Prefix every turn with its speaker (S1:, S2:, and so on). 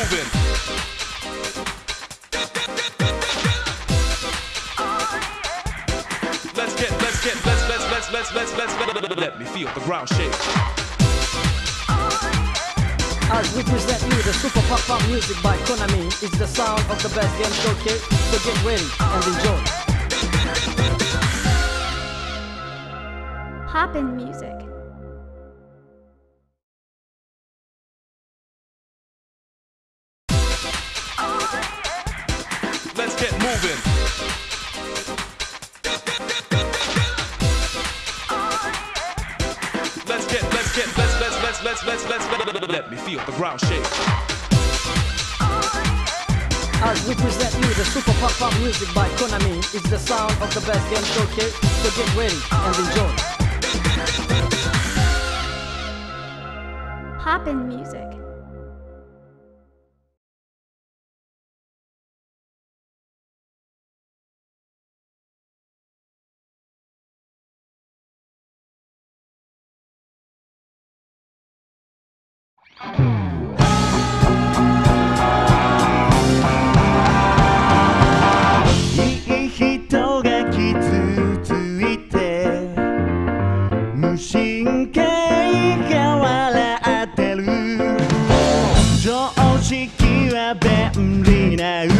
S1: moving. Let me feel the ground shake.
S2: As we present you the super pop music by Konami, it's the sound of the best game showcase, so get ready and enjoy.
S3: Hoppin' music.
S1: Let's get moving. Let me feel the ground shake.
S2: As we present you the super pop music by Konami, it's the sound of the best game showcase, so get ready and enjoy.
S3: Hoppin' music.
S4: いい人が傷ついて無神経が笑ってる常識は便利な